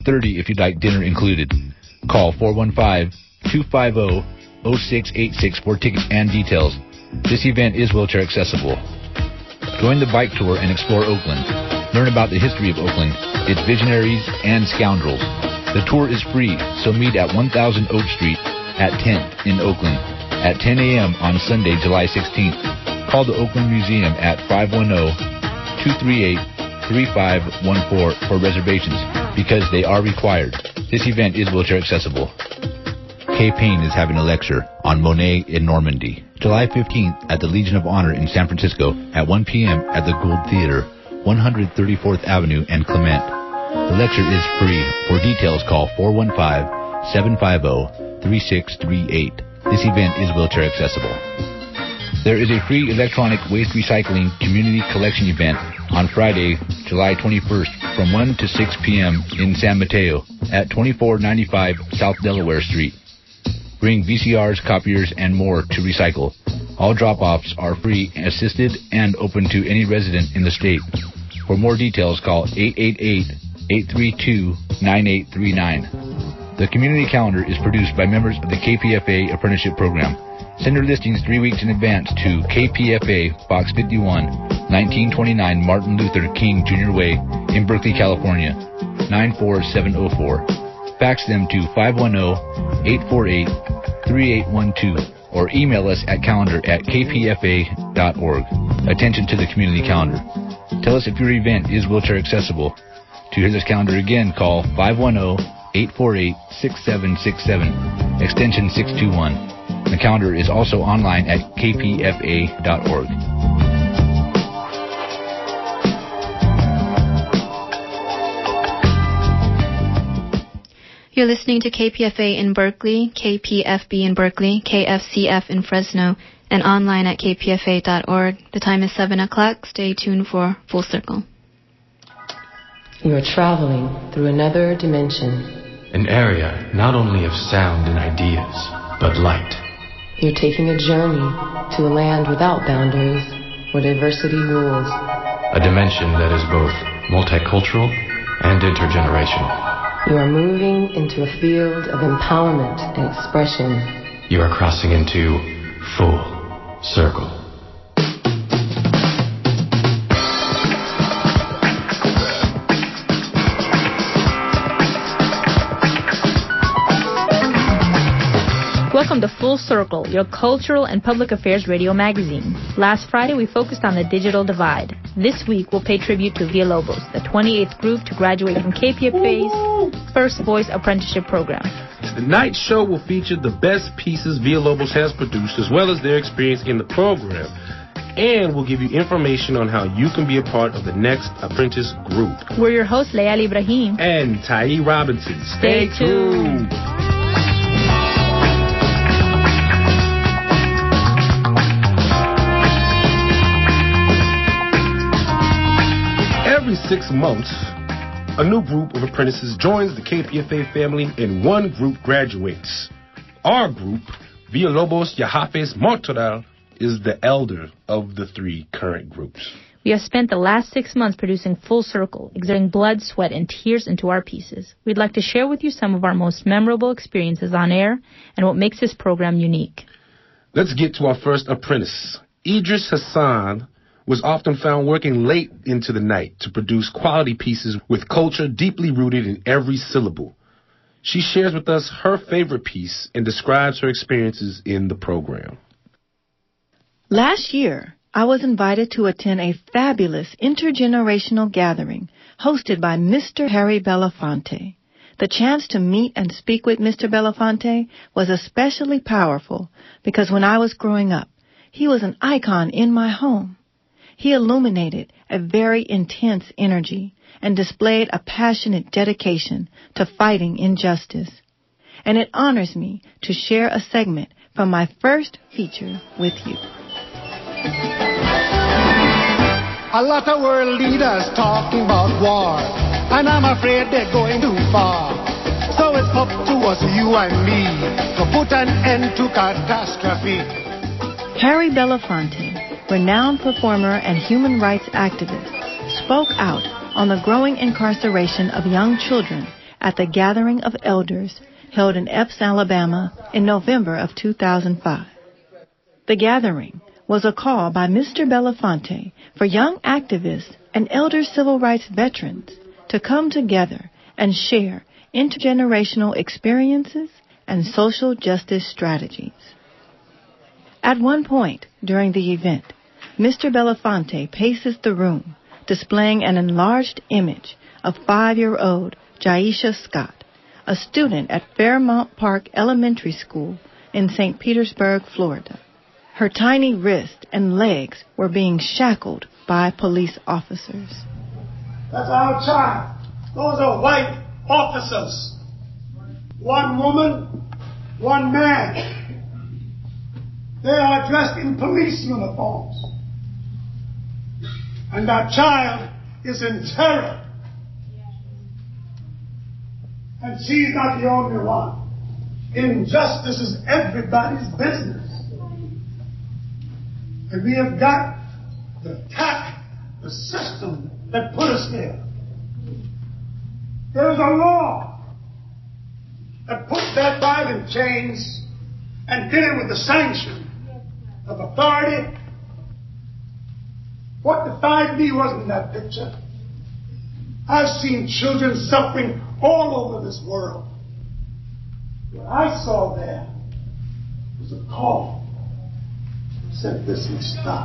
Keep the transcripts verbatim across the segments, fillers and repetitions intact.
thirty if you'd like dinner included. Call four one five, two five zero, zero six eight six for tickets and details. This event is wheelchair accessible. Join the bike tour and explore Oakland. Learn about the history of Oakland, its visionaries and scoundrels. The tour is free, so meet at one thousand Oak Street at tenth in Oakland at ten a.m. on Sunday, July sixteenth. Call the Oakland Museum at five one zero, two three eight, three five one four for reservations because they are required. This event is wheelchair accessible. Kay Payne is having a lecture on Monet in Normandy, July fifteenth at the Legion of Honor in San Francisco at one p.m. at the Gould Theater, one thirty-fourth Avenue and Clement. The lecture is free. For details, call four one five, seven five zero, three six three eight. This event is wheelchair accessible. There is a free electronic waste recycling community collection event on Friday, July twenty-first from one to six p.m. in San Mateo at twenty-four ninety-five South Delaware Street. Bring V C Rs, copiers, and more to recycle. All drop-offs are free, assisted, and open to any resident in the state. For more details, call eight eight eight, eight three two, nine eight three nine. The community calendar is produced by members of the K P F A Apprenticeship Program. Send your listings three weeks in advance to K P F A, Box fifty-one, nineteen twenty-nine Martin Luther King Junior Way in Berkeley, California, nine four seven zero four. Fax them to five one zero, eight four eight, three eight one two or email us at calendar at k p f a dot org. Attention to the community calendar. Tell us if your event is wheelchair accessible. To hear this calendar again, call five one zero, eight four eight, six seven six seven, extension six two one. The calendar is also online at k p f a dot org. You're listening to K P F A in Berkeley, K P F B in Berkeley, K F C F in Fresno, and online at k p f a dot org. The time is seven o'clock. Stay tuned for Full Circle. You are traveling through another dimension. An area not only of sound and ideas, but light. You're taking a journey to a land without boundaries, where diversity rules. A dimension that is both multicultural and intergenerational. You are moving into a field of empowerment and expression. You are crossing into Full Circle. Welcome to Full Circle, your cultural and public affairs radio magazine. Last Friday, we focused on the digital divide. This week, we'll pay tribute to Villalobos, the twenty-eighth group to graduate from K P F A's First Voice Apprenticeship Program. Tonight's show will feature the best pieces Villalobos has produced, as well as their experience in the program. And we'll give you information on how you can be a part of the next apprentice group. We're your hosts, Lailie Ibrahim and Taiye Robinson. Stay, Stay tuned. tuned. Every six months, a new group of apprentices joins the K P F A family and one group graduates. Our group, Villalobos Yahafes Mortoral, is the elder of the three current groups. We have spent the last six months producing Full Circle, exerting blood, sweat, and tears into our pieces. We'd like to share with you some of our most memorable experiences on air and what makes this program unique. Let's get to our first apprentice. Idris Hassan was often found working late into the night to produce quality pieces with culture deeply rooted in every syllable. She shares with us her favorite piece and describes her experiences in the program. Last year, I was invited to attend a fabulous intergenerational gathering hosted by Mister Harry Belafonte. The chance to meet and speak with Mister Belafonte was especially powerful because when I was growing up, he was an icon in my home. He illuminated a very intense energy and displayed a passionate dedication to fighting injustice. And it honors me to share a segment from my first feature with you. A lot of world leaders talking about war, and I'm afraid they're going too far. So it's up to us, you and me, to put an end to catastrophe. Harry Belafonte, renowned performer and human rights activist, spoke out on the growing incarceration of young children at the Gathering of Elders held in Epps, Alabama in November of two thousand five. The gathering was a call by Mister Belafonte for young activists and elder civil rights veterans to come together and share intergenerational experiences and social justice strategies. At one point during the event, Mister Belafonte paces the room, displaying an enlarged image of five-year-old Jaisha Scott, a student at Fairmount Park Elementary School in Saint Petersburg, Florida. Her tiny wrist and legs were being shackled by police officers. That's our child. Those are white officers. One woman, one man. They are dressed in police uniforms. And that child is in terror. And she's not the only one. Injustice is everybody's business. And we have got to attack the system that put us there. There is a law that puts that child in chains and did it with the sanction of authority. What defied me wasn't that picture. I've seen children suffering all over this world. What I saw there was a call that said this must stop.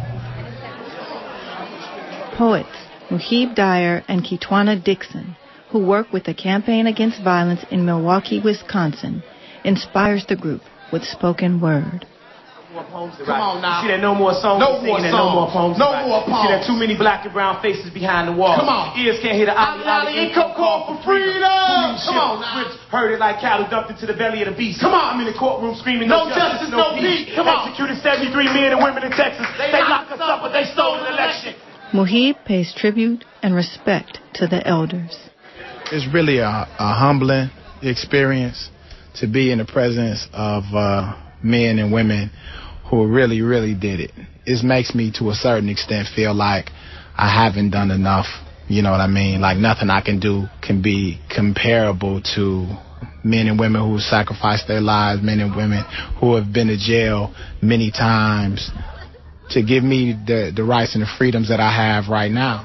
Poets Muhib Dyer and Kitwana Dixon, who work with the Campaign Against Violence in Milwaukee, Wisconsin, inspires the group with spoken word. Come on now. You see that no more songs? No more songs. No more poems. No more poems. You see that too many black and brown faces behind the wall. Come on. Ears can't hear the Ali Ali income call for freedom. Come on now. Whips heard it like cattle dumped into the belly of the beast. Come on. I'm in the courtroom screaming no, no justice, no peace. Come on. Executed seventy-three men and women in Texas. They, they locked us up, but they stole an election. Muhib pays tribute and respect to the elders. It's really a, a humbling experience to be in the presence of uh, men and women who really, really did it. It makes me, to a certain extent, feel like I haven't done enough. You know what I mean? Like nothing I can do can be comparable to men and women who sacrificed their lives, men and women who have been to jail many times to give me the, the rights and the freedoms that I have right now.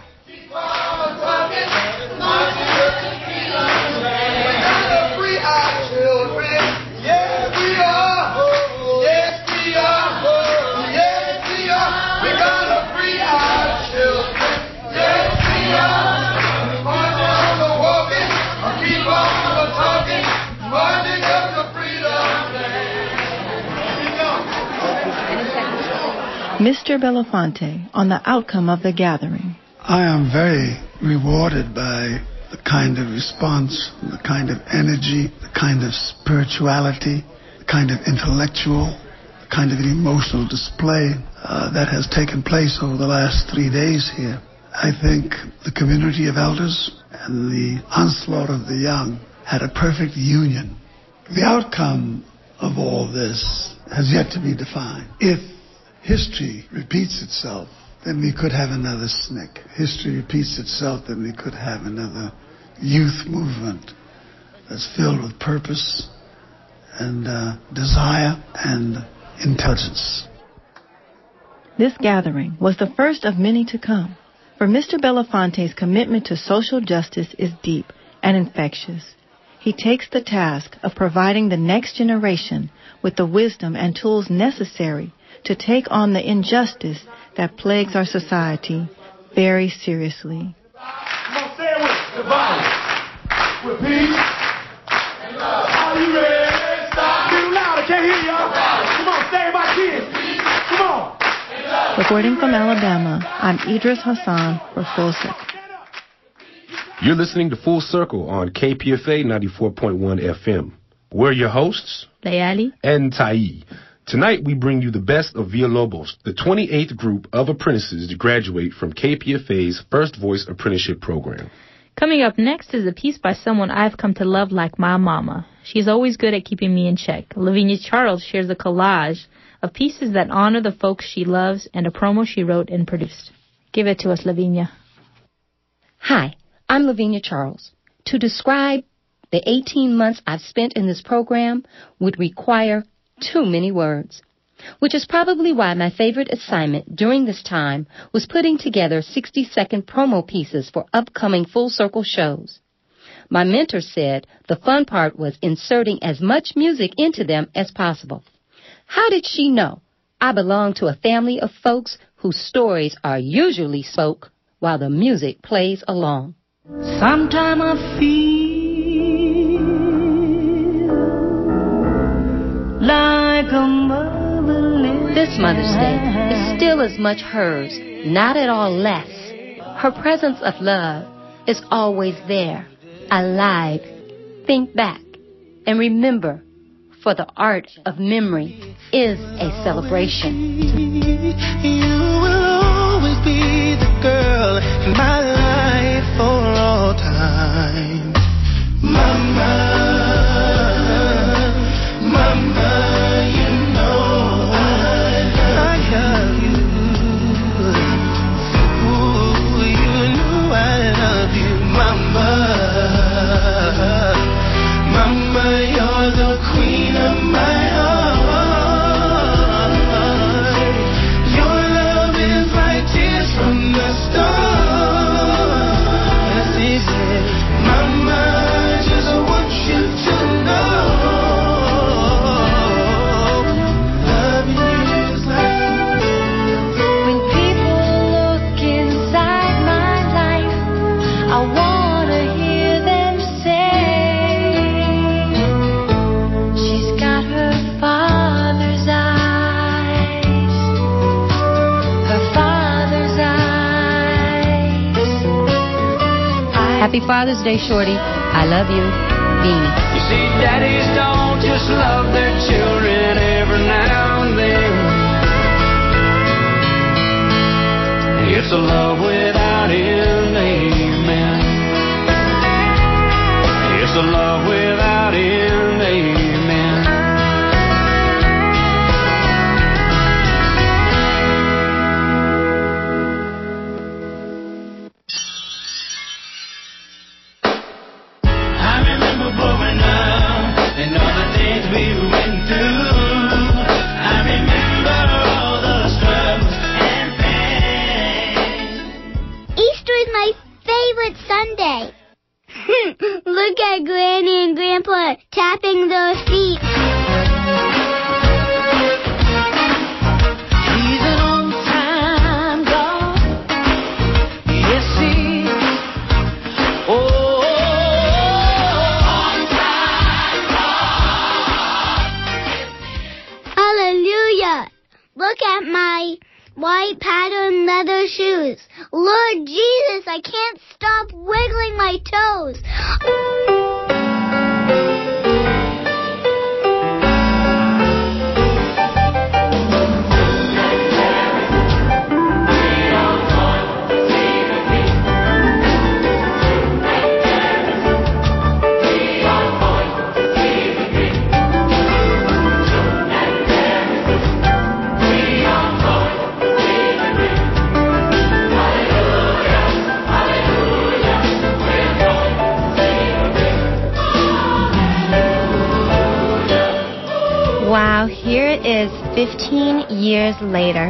Mister Belafonte on the outcome of the gathering. I am very rewarded by the kind of response, the kind of energy, the kind of spirituality, the kind of intellectual, the kind of emotional display uh, that has taken place over the last three days here. I think the community of elders and the onslaught of the young had a perfect union. The outcome of all this has yet to be defined. If history repeats itself, then we could have another S N C C. History repeats itself, then we could have another youth movement that's filled with purpose and uh, desire and intelligence. This gathering was the first of many to come, for Mister Belafonte's commitment to social justice is deep and infectious. He takes the task of providing the next generation with the wisdom and tools necessary to take on the injustice that plagues our society very seriously. Come on, say it with the violence, with peace, and love. Are you ready? Stop. Get loud, I can't hear y'all. Come on, say it my kids. Come on. Reporting from Alabama, I'm Idris Hassan for Full Circle. You're listening to Full Circle on K P F A ninety-four point one F M. We're your hosts, Lailie and Taiye. Tonight, we bring you the best of Villalobos, the twenty-eighth group of apprentices to graduate from K P F A's First Voice Apprenticeship Program. Coming up next is a piece by someone I've come to love like my mama. She's always good at keeping me in check. Lavenia Charles shares a collage of pieces that honor the folks she loves and a promo she wrote and produced. Give it to us, Lavenia. Hi, I'm Lavenia Charles. To describe The eighteen months I've spent in this program would require too many words, which is probably why my favorite assignment during this time was putting together sixty-second promo pieces for upcoming Full Circle shows. My mentor said the fun part was inserting as much music into them as possible. How did she know? I belong to a family of folks whose stories are usually spoke while the music plays along. Sometimes I feel like a motherless. This Mother's Day is still as much hers, not at all less. Her presence of love is always there, alive. Think back and remember, for the art of memory is a celebration. You will always be the girl in my life for all time. Mama, Mama, you know I love you. Ooh, you know I love you, Mama. Mama, you're the queen of my heart. Your love is like tears from the stars. As he said, Mama, I just want you to know, loving you is like. When people look inside my life, I wanna hear them say, she's got her father's eyes, her father's eyes. Happy Father's Day, Shorty. I love you, Beanie. You see, daddies don't just love their children every now and then. It's a love without end, amen. It's a love without end, amen. I remember growing up and all the things we went through. I remember all the struggles and pain. Easter is my favorite Sunday. Look at Granny and Grandpa tapping their feet. He's an on-time God. Yes, he is. Oh, on-time God. Hallelujah. Look at my white patterned leather shoes. Lord Jesus, I can't stop wiggling my toes. Wow, here it is fifteen years later.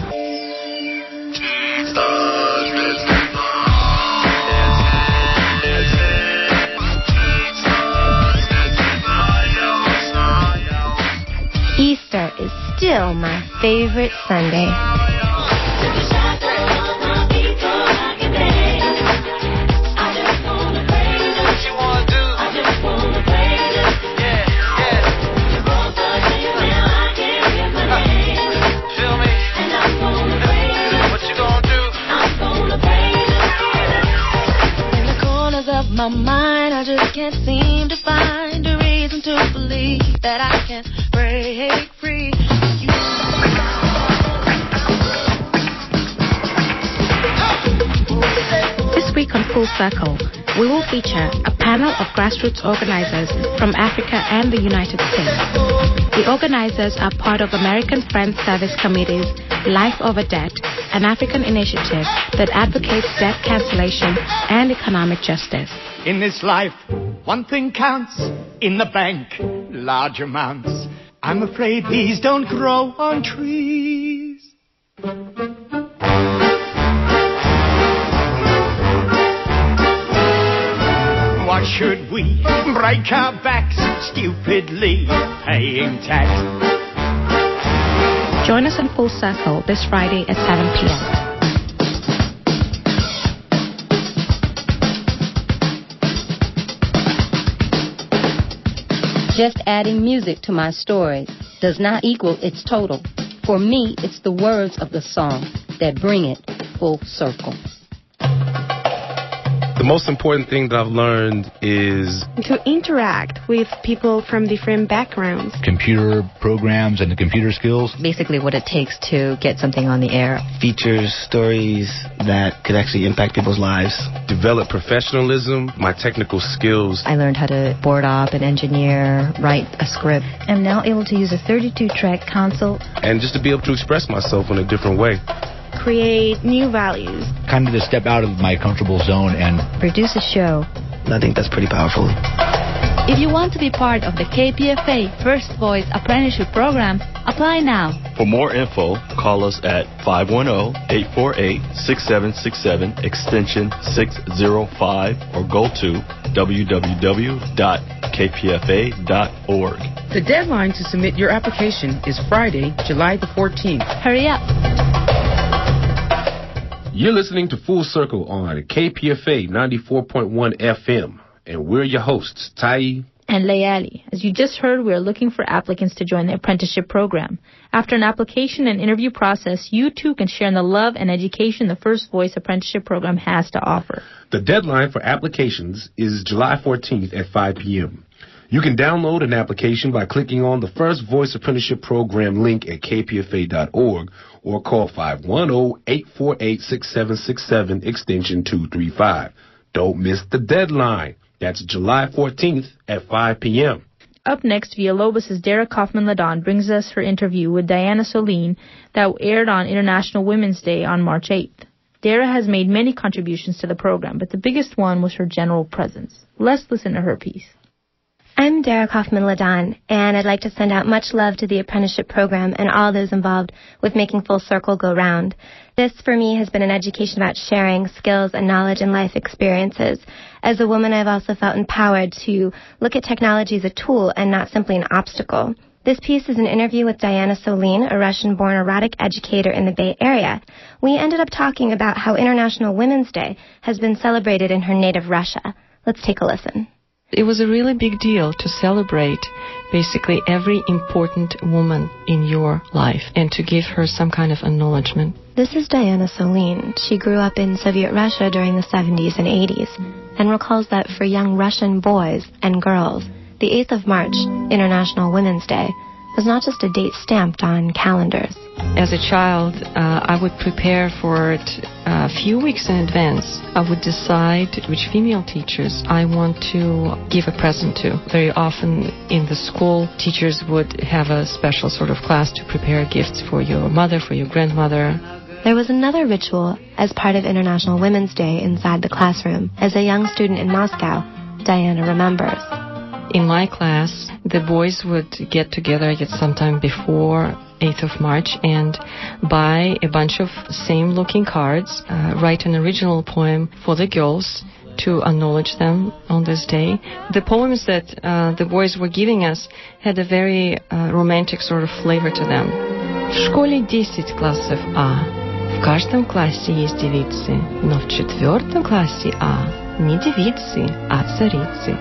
Easter is still my favorite Sunday. My mind, I just can't seem to find a reason to believe that I can break free. This week on Full Circle, we will feature a panel of grassroots organizers from Africa and the United States. The organizers are part of American Friends Service Committee's Life Over Debt, an African initiative that advocates debt cancellation and economic justice. In this life, One thing counts in the bank, large amounts. I'm afraid these don't grow on trees. Why should we break our backs stupidly paying tax? Join us in Full Circle this Friday at seven p.m. Just adding music to my stories does not equal its total. For me, it's the words of the song that bring it full circle. The most important thing that I've learned is to interact with people from different backgrounds. Computer programs and the computer skills. Basically what it takes to get something on the air. Features, stories that could actually impact people's lives. Develop professionalism, my technical skills. I learned how to board op and engineer, write a script. I'm now able to use a thirty-two track console. And just to be able to express myself in a different way. Create new values. Kind of to step out of my comfortable zone and produce a show. I think that's pretty powerful. If you want to be part of the K P F A First Voice Apprenticeship Program, apply now. For more info, call us at five one zero, eight four eight, six seven six seven, extension six zero five, or go to w w w dot k p f a dot org. The deadline to submit your application is Friday, July the fourteenth. Hurry up. You're listening to Full Circle on K P F A ninety-four point one F M, and we're your hosts, Taiye and Lailie. As you just heard, we are looking for applicants to join the apprenticeship program. After an application and interview process, you too can share in the love and education the First Voice Apprenticeship Program has to offer. The deadline for applications is July fourteenth at five p.m. You can download an application by clicking on the First Voice Apprenticeship Program link at k p f a dot org or call five one zero, eight four eight, six seven six seven, extension two three five. Don't miss the deadline. That's July fourteenth at five p.m. Up next, Villalobos' Dara Kaufman-Ladon brings us her interview with Diana Soline that aired on International Women's Day on March eighth. Dara has made many contributions to the program, but the biggest one was her general presence. Let's listen to her piece. I'm Dara Kaufman-Ladon, and I'd like to send out much love to the apprenticeship program and all those involved with making Full Circle go round. This, for me, has been an education about sharing skills and knowledge and life experiences. As a woman, I've also felt empowered to look at technology as a tool and not simply an obstacle. This piece is an interview with Diana Soline, a Russian-born erotic educator in the Bay Area. We ended up talking about how International Women's Day has been celebrated in her native Russia. Let's take a listen. It was a really big deal to celebrate basically every important woman in your life and to give her some kind of acknowledgement. This is Diana Soline. She grew up in Soviet Russia during the seventies and eighties and recalls that for young Russian boys and girls, the eighth of March, International Women's Day, was not just a date stamped on calendars. As a child, uh, I would prepare for it a few weeks in advance. I would decide which female teachers I want to give a present to. Very often in the school, teachers would have a special sort of class to prepare gifts for your mother, for your grandmother. There was another ritual as part of International Women's Day inside the classroom. As a young student in Moscow, Diana remembers. In my class, the boys would get together at sometime before eighth of March and buy a bunch of same-looking cards, uh, write an original poem for the girls to acknowledge them on this day. The poems that uh, the boys were giving us had a very uh, romantic sort of flavor to them. В школе десять классов А. В каждом классе есть девицы, но в четвертом классе А не девицы, а царицы.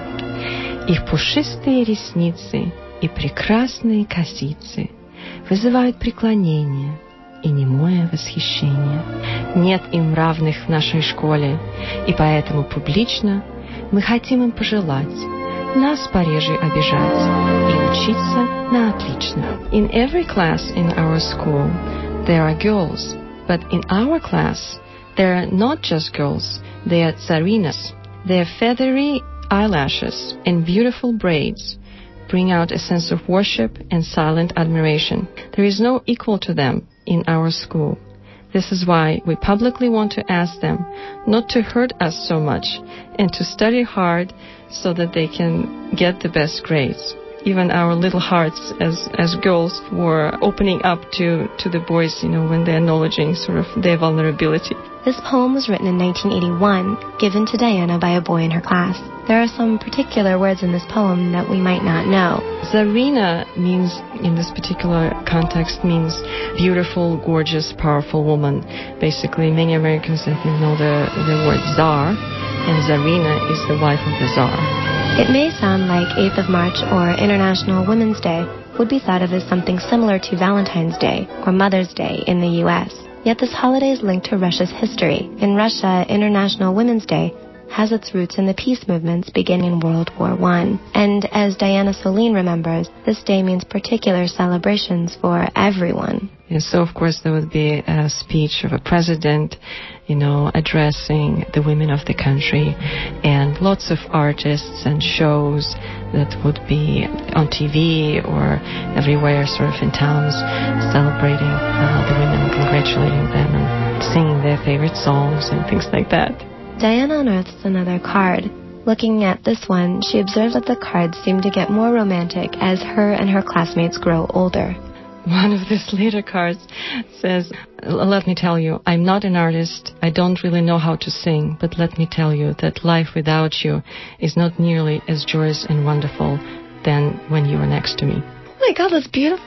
Их пушистые ресницы и прекрасные косицы вызывают преклонение и немое восхищение. Нет им равных в нашей школе, и поэтому публично мы хотим им пожелать нас пореже обижать и учиться на отлично. In every class in our school, there are girls, but in our class, there are not just girls, they are tsarinas. Their feathery eyelashes and beautiful braids bring out a sense of worship and silent admiration. There is no equal to them in our school. This is why we publicly want to ask them not to hurt us so much and to study hard so that they can get the best grades. Even our little hearts as as girls were opening up to, to the boys, you know, when they're acknowledging sort of their vulnerability. This poem was written in nineteen eighty-one, given to Diana by a boy in her class. There are some particular words in this poem that we might not know. Zarina means, in this particular context, means beautiful, gorgeous, powerful woman. Basically, many Americans, I think, know the, the word Tsar, and Zarina is the wife of the Tsar. It may sound like eighth of March or International Women's Day would be thought of as something similar to Valentine's Day or Mother's Day in the U S. Yet this holiday is linked to Russia's history. In Russia, International Women's Day has its roots in the peace movements beginning in World War One. And as Diana Soline remembers, this day means particular celebrations for everyone. And so, of course, there would be a speech of a president, you know, addressing the women of the country, and lots of artists and shows that would be on T V or everywhere, sort of in towns, celebrating uh, the women, congratulating them, and singing their favorite songs and things like that. Diana unearths another card. Looking at this one, she observes that the cards seem to get more romantic as her and her classmates grow older. One of these later cards says, let me tell you, I'm not an artist. I don't really know how to sing, but let me tell you that life without you is not nearly as joyous and wonderful than when you were next to me. Oh my God, that's beautiful.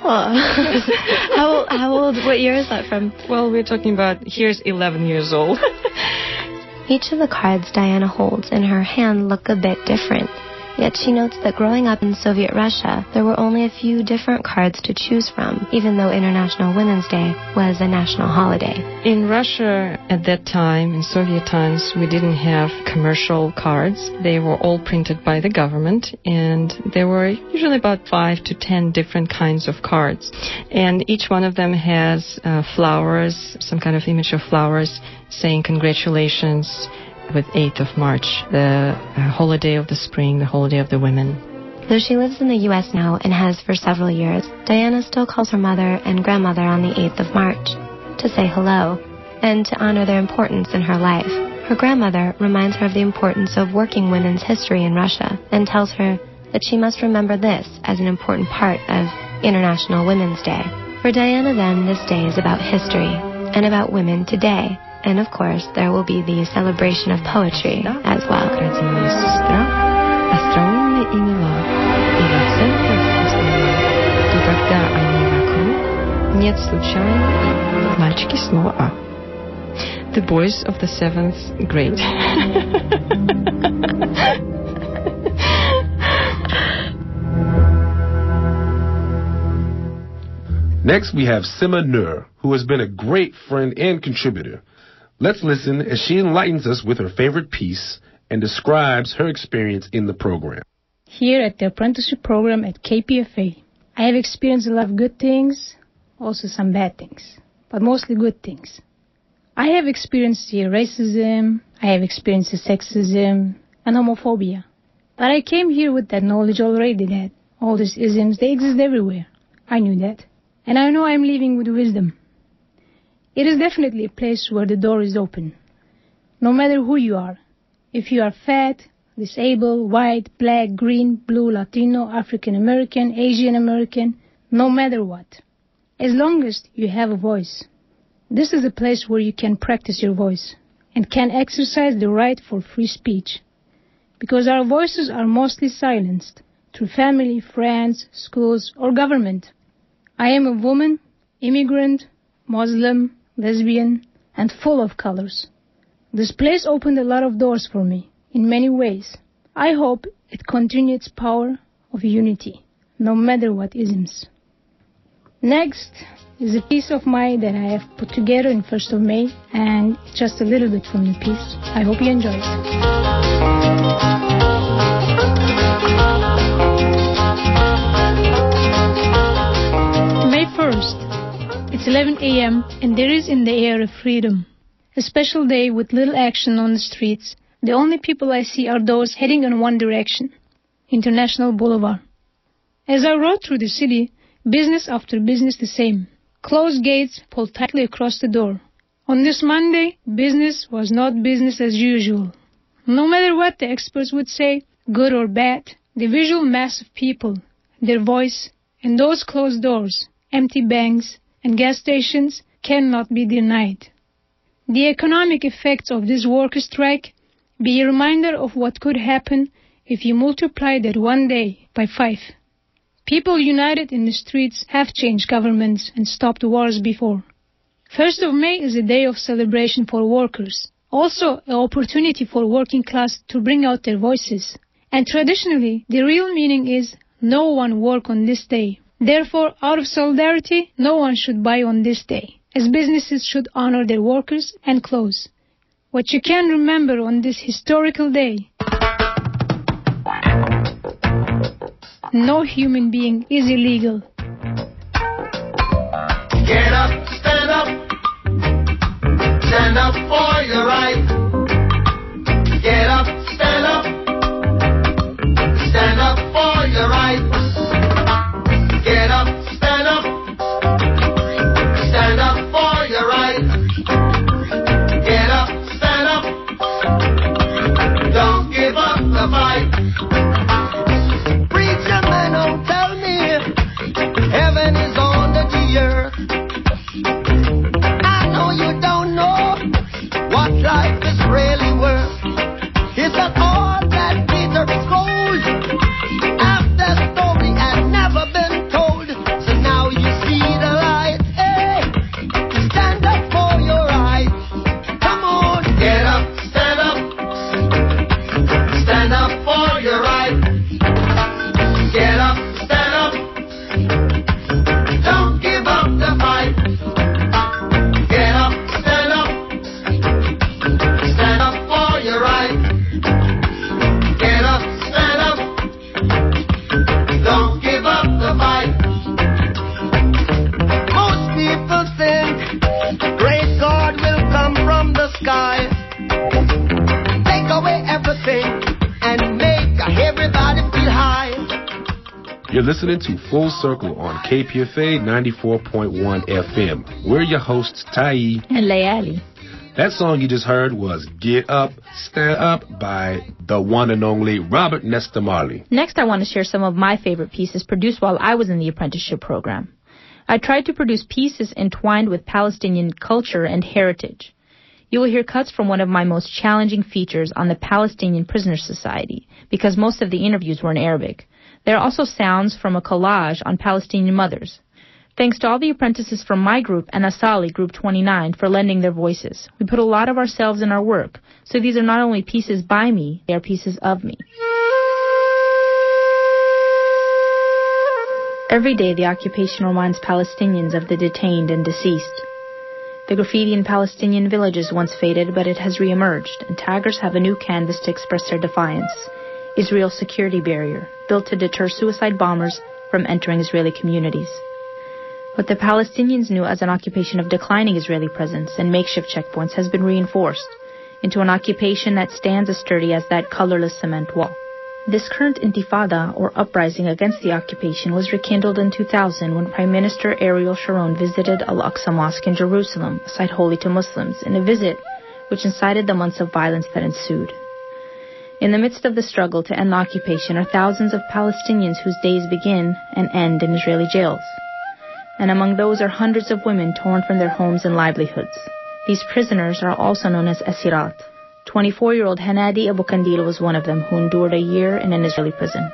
how, how old, what year is that from? Well, we're talking about, here's eleven years old. Each of the cards Diana holds in her hand look a bit different. Yet she notes that growing up in Soviet Russia, there were only a few different cards to choose from, even though International Women's Day was a national holiday. In Russia at that time, in Soviet times, we didn't have commercial cards. They were all printed by the government, and there were usually about five to ten different kinds of cards. And each one of them has uh, flowers, some kind of image of flowers, saying congratulations with eighth of March, the uh, holiday of the spring, the holiday of the women. Though she lives in the U S now and has for several years, Diana still calls her mother and grandmother on the eighth of March to say hello and to honor their importance in her life. Her grandmother reminds her of the importance of working women's history in Russia and tells her that she must remember this as an important part of International Women's Day. For Diana, then, this day is about history and about women today. And of course, there will be the celebration of poetry as well. The boys of the seventh grade. Next, we have Sema Nur, who has been a great friend and contributor. Let's listen as she enlightens us with her favorite piece and describes her experience in the program. Here at the Apprenticeship Program at K P F A, I have experienced a lot of good things, also some bad things, but mostly good things. I have experienced the racism, I have experienced the sexism and homophobia. But I came here with that knowledge already that all these isms, they exist everywhere. I knew that. And I know I'm leaving with wisdom. It is definitely a place where the door is open. No matter who you are, if you are fat, disabled, white, black, green, blue, Latino, African American, Asian American, no matter what. As long as you have a voice. This is a place where you can practice your voice and can exercise the right for free speech. Because our voices are mostly silenced through family, friends, schools, or government. I am a woman, immigrant, Muslim, lesbian, and full of colors. This place opened a lot of doors for me, in many ways. I hope it continues its power of unity, no matter what isms. Next is a piece of mine that I have put together in first of May, and just a little bit from the piece. I hope you enjoy it. May first. It's eleven a.m. and there is in the air a freedom. A special day with little action on the streets. The only people I see are those heading in one direction, International Boulevard. As I rode through the city, business after business the same. Closed gates pulled tightly across the door. On this Monday, business was not business as usual. No matter what the experts would say, good or bad, the visual mass of people, their voice, and those closed doors, empty banks, and gas stations cannot be denied. The economic effects of this worker strike be a reminder of what could happen if you multiply that one day by five. People united in the streets have changed governments and stopped wars before. First of May is a day of celebration for workers, also an opportunity for working class to bring out their voices. And traditionally, the real meaning is no one work on this day. Therefore, out of solidarity, no one should buy on this day, as businesses should honor their workers and close. What you can remember on this historical day: no human being is illegal. Get up, stand up, stand up for your right. Get up, stand up, stand up for your right. Get up, stand up, stand up for your right. Get up, stand up, don't give up the fight. Preacher man, don't tell me heaven is under the earth. I know you don't know what life is really worth. It's not all that glitter is gold. After story had never been told, so now you see the light. Hey, stand up for your rights. Come on, get up, stand up, stand up for your right. Get up, stand up, don't give up the fight. Get up, stand up, stand up for your right. Get up, stand up, don't give up the fight. Most people think great God will come from the sky, take away everything and make everybody feel high. You're listening to Full Circle on K P F A ninety-four point one F M. We're your hosts, Taiye and Lailie. That song you just heard was Get Up, Stand Up by the one and only Robert Nesta Marley. Next, I want to share some of my favorite pieces produced while I was in the apprenticeship program. I tried to produce pieces entwined with Palestinian culture and heritage. You will hear cuts from one of my most challenging features on the Palestinian Prisoner Society, because most of the interviews were in Arabic. There are also sounds from a collage on Palestinian mothers. Thanks to all the apprentices from my group and Asali Group twenty-nine for lending their voices. We put a lot of ourselves in our work, so these are not only pieces by me, they are pieces of me. Every day the occupation reminds Palestinians of the detained and deceased. The graffiti in Palestinian villages once faded, but it has reemerged, and taggers have a new canvas to express their defiance. Israel's security barrier, built to deter suicide bombers from entering Israeli communities. What the Palestinians knew as an occupation of declining Israeli presence and makeshift checkpoints has been reinforced into an occupation that stands as sturdy as that colorless cement wall. This current intifada, or uprising against the occupation, was rekindled in two thousand when Prime Minister Ariel Sharon visited Al-Aqsa Mosque in Jerusalem, a site holy to Muslims, in a visit which incited the months of violence that ensued. In the midst of the struggle to end the occupation are thousands of Palestinians whose days begin and end in Israeli jails. And among those are hundreds of women torn from their homes and livelihoods. These prisoners are also known as Asirat. twenty-four-year-old Hanadi Abu Kandil was one of them, who endured a year in an Israeli prison.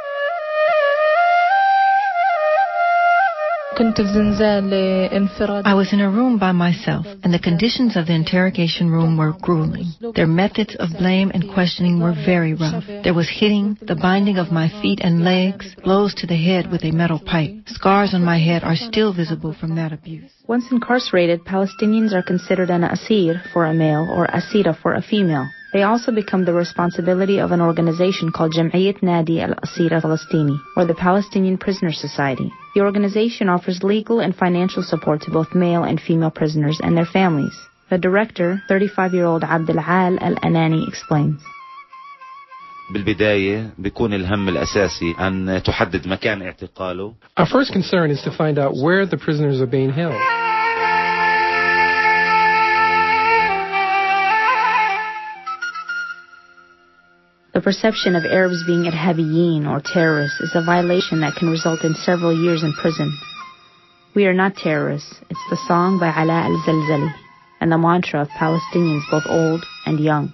I was in a room by myself, and the conditions of the interrogation room were grueling. Their methods of blame and questioning were very rough. There was hitting, the binding of my feet and legs, blows to the head with a metal pipe. Scars on my head are still visible from that abuse. Once incarcerated, Palestinians are considered an asir for a male or asira for a female. They also become the responsibility of an organization called Jam'iyyat Nadi al-Asira Palestini, or the Palestinian Prisoner Society. The organization offers legal and financial support to both male and female prisoners and their families. The director, thirty-five-year-old Abdel Al Al-Anani, explains. بالبداية بيكون الهم الأساسي أن تحدد مكان اعتقاله. Our first concern is to find out where the prisoners are being held. The perception of Arabs being Irhabiyin or terrorists is a violation that can result in several years in prison. We are not terrorists. It's the song by Ala al-Zalzali and the mantra of Palestinians both old and young.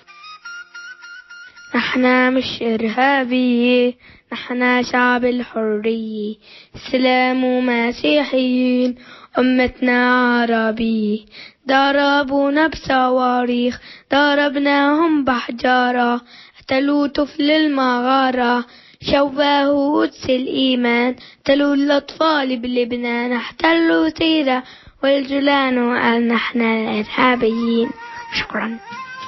نحن مش إرهابية، نحن شعب الحرية، إسلام مسيحيين، أمتنا عربية، ضربونا بصواريخ، ضربناهم بحجارة، قتلوا طفل المغارة، شوهوا قدس الإيمان، قتلوا الأطفال بلبنان، احتلوا سيرة والجولان وقال نحن الإرهابيين. شكرا.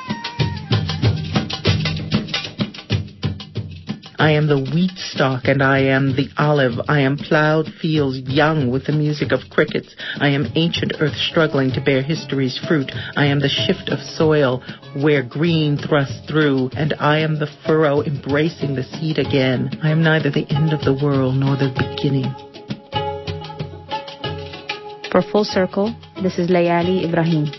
I am the wheat stalk and I am the olive. I am plowed fields young with the music of crickets. I am ancient earth struggling to bear history's fruit. I am the shift of soil where green thrusts through, and I am the furrow embracing the seed again. I am neither the end of the world nor the beginning. For Full Circle, this is Lailie Ibrahim.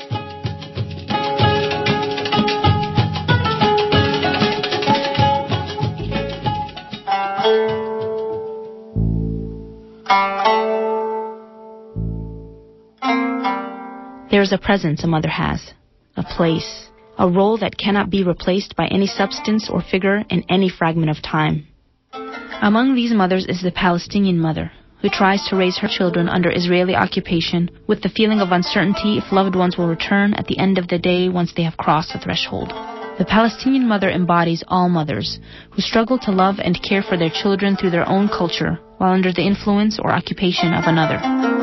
There is a presence a mother has, a place, a role that cannot be replaced by any substance or figure in any fragment of time. Among these mothers is the Palestinian mother, who tries to raise her children under Israeli occupation with the feeling of uncertainty if loved ones will return at the end of the day once they have crossed the threshold. The Palestinian mother embodies all mothers who struggle to love and care for their children through their own culture while under the influence or occupation of another.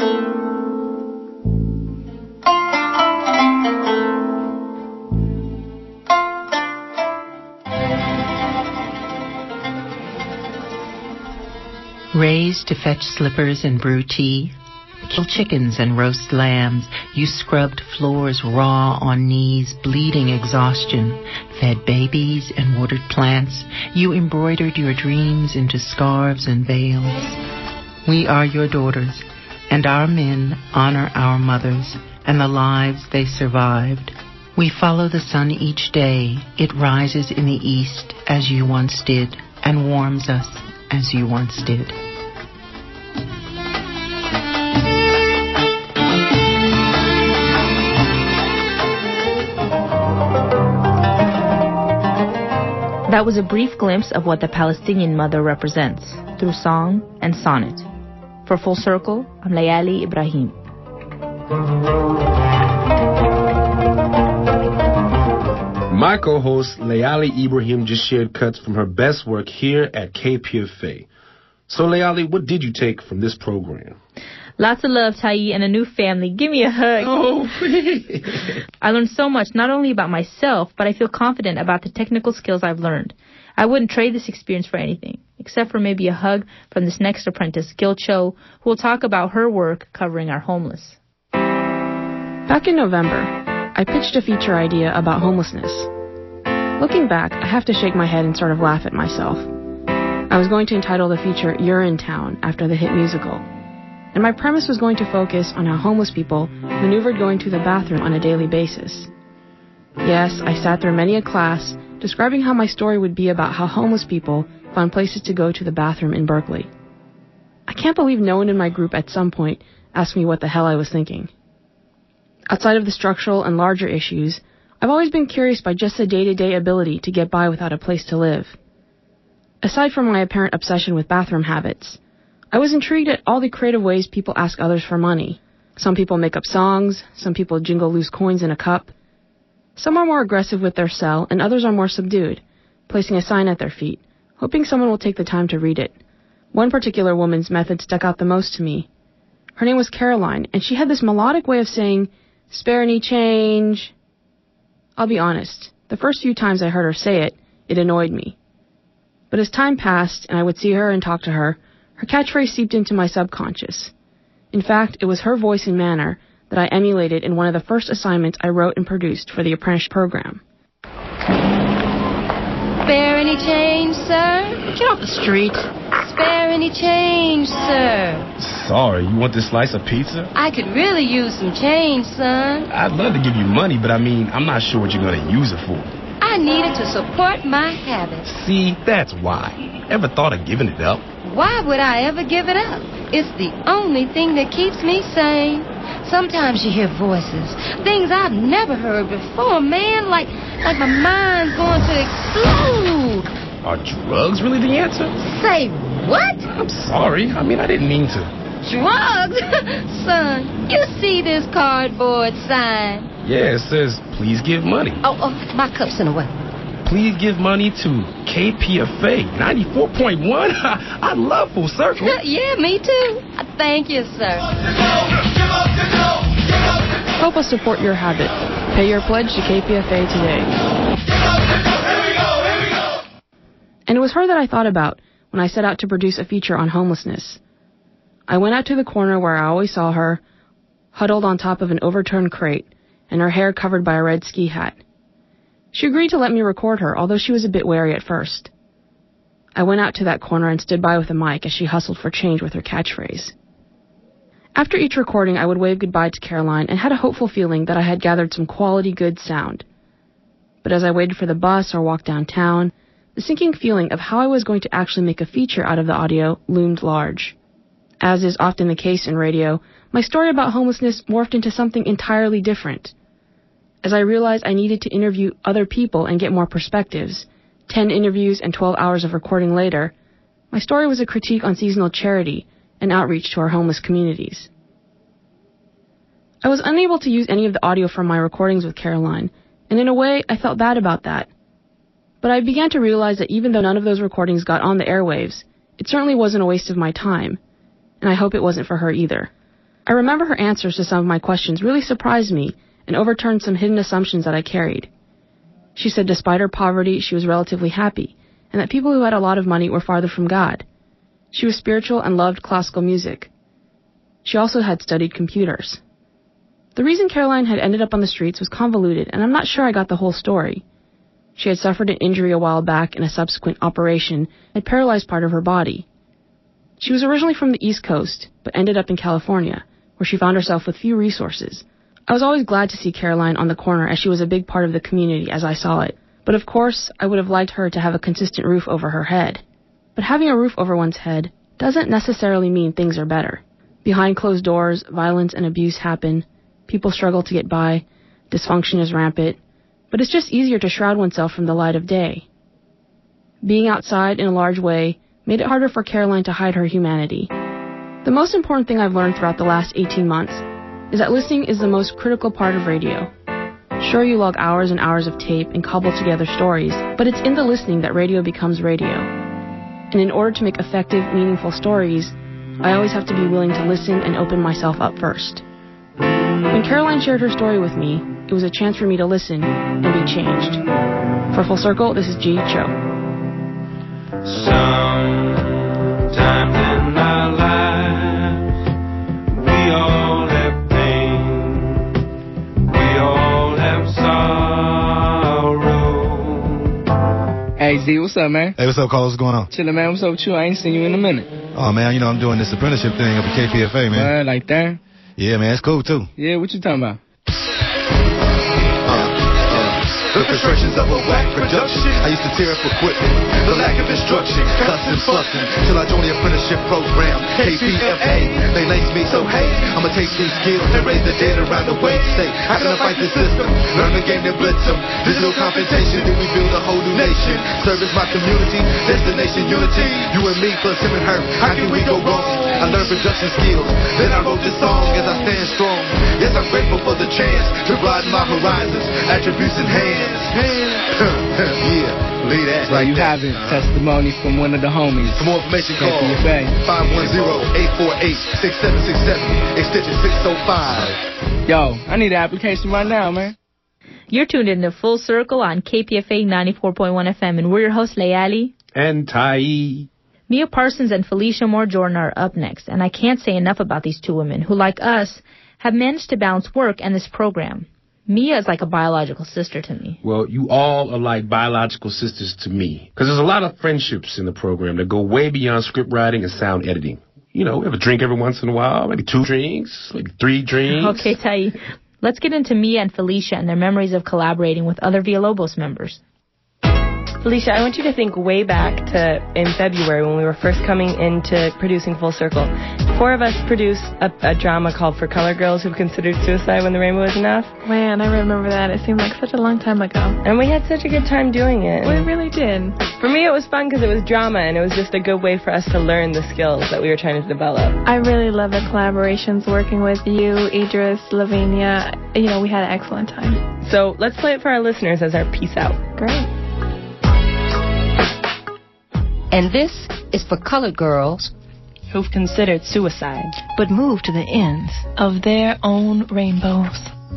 Raised to fetch slippers and brew tea, kill chickens and roast lambs, you scrubbed floors raw on knees, bleeding exhaustion, fed babies and watered plants, you embroidered your dreams into scarves and veils. We are your daughters, and our men honor our mothers and the lives they survived. We follow the sun each day. It rises in the east as you once did, and warms us as you once did. That was a brief glimpse of what the Palestinian mother represents through song and sonnet. For Full Circle, I'm Lailie Ibrahim. My co-host Lailie Ibrahim just shared cuts from her best work here at K P F A. So Lailie, what did you take from this program? Lots of love, Taiye, and a new family. Give me a hug. Oh, I learned so much, not only about myself, but I feel confident about the technical skills I've learned. I wouldn't trade this experience for anything, except for maybe a hug from this next apprentice, Gil Cho, who will talk about her work covering our homeless. Back in November, I pitched a feature idea about homelessness. Looking back, I have to shake my head and sort of laugh at myself. I was going to entitle the feature You're in Town after the hit musical. And my premise was going to focus on how homeless people maneuvered going to the bathroom on a daily basis. Yes, I sat through many a class describing how my story would be about how homeless people found places to go to the bathroom in Berkeley. I can't believe no one in my group at some point asked me what the hell I was thinking. Outside of the structural and larger issues, I've always been curious by just the day-to-day ability to get by without a place to live. Aside from my apparent obsession with bathroom habits, I was intrigued at all the creative ways people ask others for money. Some people make up songs, some people jingle loose coins in a cup. Some are more aggressive with their sell, and others are more subdued, placing a sign at their feet, hoping someone will take the time to read it. One particular woman's method stuck out the most to me. Her name was Caroline, and she had this melodic way of saying, "Spare any change?" I'll be honest, the first few times I heard her say it, it annoyed me. But as time passed and I would see her and talk to her, her catchphrase seeped into my subconscious. In fact, it was her voice and manner that I emulated in one of the first assignments I wrote and produced for the Apprenticeship Program. Spare any change, sir? Get off the street. Spare any change, sir? Sorry, you want this slice of pizza? I could really use some change, son. I'd love to give you money, but I mean, I'm not sure what you're going to use it for. I needed to support my habit. See, that's why. Ever thought of giving it up? Why would I ever give it up? It's the only thing that keeps me sane. Sometimes you hear voices, things I've never heard before, man, like like my mind's going to explode. Are drugs really the answer? Say what? I'm sorry. I mean, I didn't mean to. Drugs? Son, you see this cardboard sign? Yeah, it says, please give money. Oh, oh, my cup's in the way. Please give money to K P F A ninety-four point one. I love Full Circle. Yeah, me too. Thank you, sir. Help us support your habit. Pay your pledge to K P F A today. And it was her that I thought about when I set out to produce a feature on homelessness. I went out to the corner where I always saw her, huddled on top of an overturned crate, and her hair covered by a red ski hat. She agreed to let me record her, although she was a bit wary at first. I went out to that corner and stood by with a mic as she hustled for change with her catchphrase. After each recording, I would wave goodbye to Caroline and had a hopeful feeling that I had gathered some quality good sound. But as I waited for the bus or walked downtown, the sinking feeling of how I was going to actually make a feature out of the audio loomed large. As is often the case in radio, my story about homelessness morphed into something entirely different. As I realized I needed to interview other people and get more perspectives, ten interviews and twelve hours of recording later, my story was a critique on seasonal charity and outreach to our homeless communities. I was unable to use any of the audio from my recordings with Caroline, and in a way, I felt bad about that. But I began to realize that even though none of those recordings got on the airwaves, it certainly wasn't a waste of my time, and I hope it wasn't for her either. I remember her answers to some of my questions really surprised me and overturned some hidden assumptions that I carried. She said despite her poverty, she was relatively happy, and that people who had a lot of money were farther from God. She was spiritual and loved classical music. She also had studied computers. The reason Caroline had ended up on the streets was convoluted, and I'm not sure I got the whole story. She had suffered an injury a while back, and a subsequent operation had paralyzed part of her body. She was originally from the East Coast, but ended up in California, where she found herself with few resources. I was always glad to see Caroline on the corner, as she was a big part of the community as I saw it. But of course, I would have liked her to have a consistent roof over her head. But having a roof over one's head doesn't necessarily mean things are better. Behind closed doors, violence and abuse happen, people struggle to get by, dysfunction is rampant, but it's just easier to shroud oneself from the light of day. Being outside in a large way made it harder for Caroline to hide her humanity. The most important thing I've learned throughout the last eighteen months is that listening is the most critical part of radio. Sure, you log hours and hours of tape and cobble together stories, but it's in the listening that radio becomes radio. And in order to make effective, meaningful stories, I always have to be willing to listen and open myself up first. When Caroline shared her story with me, it was a chance for me to listen and be changed. For Full Circle, this is G. Cho. Sometimes in our lives, we all have pain, we all have sorrow. Hey Z, what's up, man? Hey, what's up, Carlos? What's going on? Chillin', man. What's up with you? I ain't seen you in a minute. Oh, man, you know I'm doing this apprenticeship thing up at K P F A, man. Uh, like that? Yeah, man, it's cool, too. Yeah, what you talking about? The frustrations of a whack production. I used to tear up equipment, the lack of instruction, cussing, fussing, till I joined the Apprenticeship Program, K P F A. They laced me, so hey, I'ma take these skills and raise the dead around the way. Say, how can I fight the system? Learn the game, then blitz them. Digital confrontation, then we build a whole new nation. Service my community, destination unity. You and me plus him and her, how can we go wrong? I learned production skills, then I wrote this song as I stand strong. Yes, I'm grateful for the chance to broaden my horizons, attributes in hand. Yeah, leave that. So right you have it. Testimony from one of the homies. For more information, call five one zero, eight four eight, six seven six seven, extension six oh five. Yo, I need an application right now, man. You're tuned in to Full Circle on K P F A ninety-four point one F M, and we're your hosts, Lailie and Taiye. Mia Parsons and Felicia Moore Jordan are up next, and I can't say enough about these two women who, like us, have managed to balance work and this program. Mia is like a biological sister to me. Well, you all are like biological sisters to me. Because there's a lot of friendships in the program that go way beyond script writing and sound editing. You know, we have a drink every once in a while, maybe two drinks, maybe three drinks. Okay, Taiye, let's get into Mia and Felicia and their memories of collaborating with other Villalobos members. Felicia, I want you to think way back to in February when we were first coming into producing Full Circle. Four of us produced a, a drama called For Color Girls Who've Considered Suicide When the Rainbow Is Enough. Man, I remember that. It seemed like such a long time ago. And we had such a good time doing it. We really did. For me, it was fun because it was drama, and it was just a good way for us to learn the skills that we were trying to develop. I really love the collaborations working with you, Idris, Lavenia. You know, we had an excellent time. So let's play it for our listeners as our peace out. Great. And this is for colored girls who've considered suicide, but moved to the ends of their own rainbows.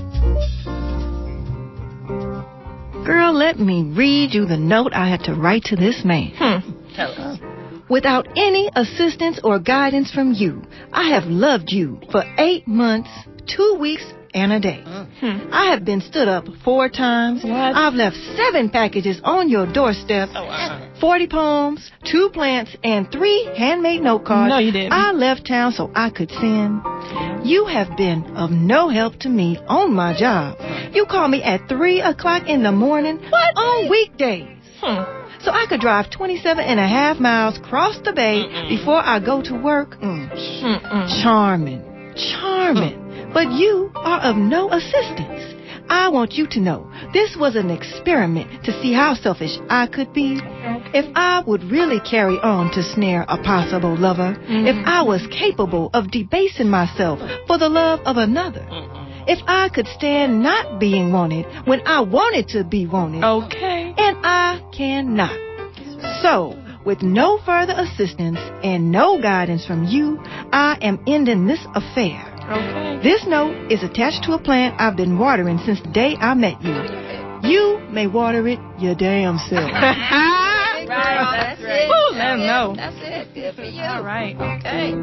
Girl, let me read you the note I had to write to this man. Hmm. Tell us. Without any assistance or guidance from you, I have loved you for eight months, two weeks, and a day. Hmm. I have been stood up four times. What? I've left seven packages on your doorstep. Oh, wow. forty poems, two plants, and three handmade note cards. No, you didn't. I left town so I could send. You have been of no help to me on my job. You call me at three o'clock in the morning what? on weekdays. Hmm. So I could drive twenty-seven and a half miles across the bay Mm-mm. before I go to work. Mm. Mm-mm. Charming, charming. But you are of no assistance. I want you to know this was an experiment to see how selfish I could be. If I would really carry on to snare a possible lover, mm-hmm. if I was capable of debasing myself for the love of another, mm-hmm. if I could stand not being wanted when I wanted to be wanted. Okay. And I cannot. So, with no further assistance and no guidance from you, I am ending this affair. Okay. This note is attached to a plant I've been watering since the day I met you. You may water it your damn self. Right, that's it. Ooh, let 'em know. That's it. Good for you. All right. Okay.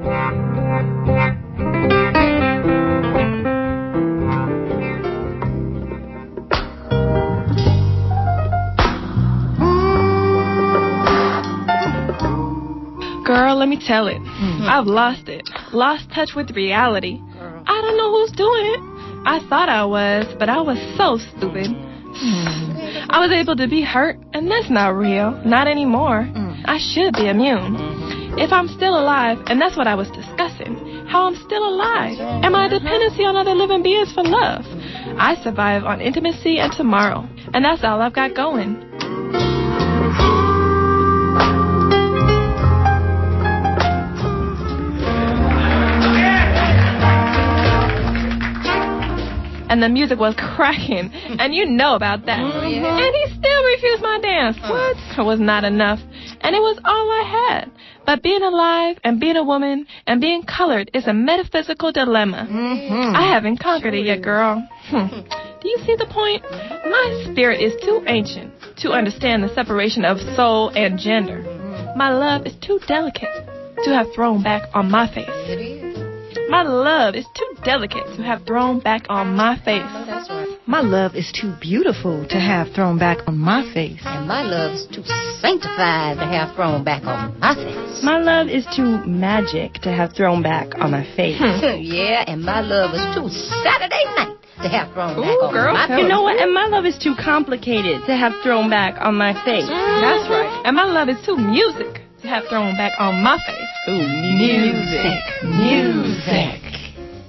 Girl, let me tell it. Mm-hmm. I've lost it. Lost touch with reality. Girl. I don't know who's doing it. I thought I was, but I was so stupid. Mm. I was able to be hurt, and that's not real. Not anymore. Mm. I should be immune. Mm-hmm. If I'm still alive, and that's what I was discussing, how I'm still alive. Am I a dependency on other living beings for love? I survive on intimacy and tomorrow, and that's all I've got going. And the music was cracking, and you know about that. Oh, yeah. And he still refused my dance. What? It was not enough, and it was all I had. But being alive and being a woman and being colored is a metaphysical dilemma. Mm-hmm. I haven't conquered sure it yet, girl. Hmm. Do you see the point? My spirit is too ancient to understand the separation of soul and gender. My love is too delicate to have thrown back on my face. It is. My love is too delicate to have thrown back on my face. Oh, that's right. My love is too beautiful to have thrown back on my face. And my love is too sanctified to have thrown back on my face. My love is too magic to have thrown back on my face. Yeah, and my love is too Saturday night to have thrown back Ooh, on girl, my face. You know what? And my love is too complicated to have thrown back on my face. Mm-hmm. That's right. And my love is too music to have thrown back on my face. Ooh, music. Music. music.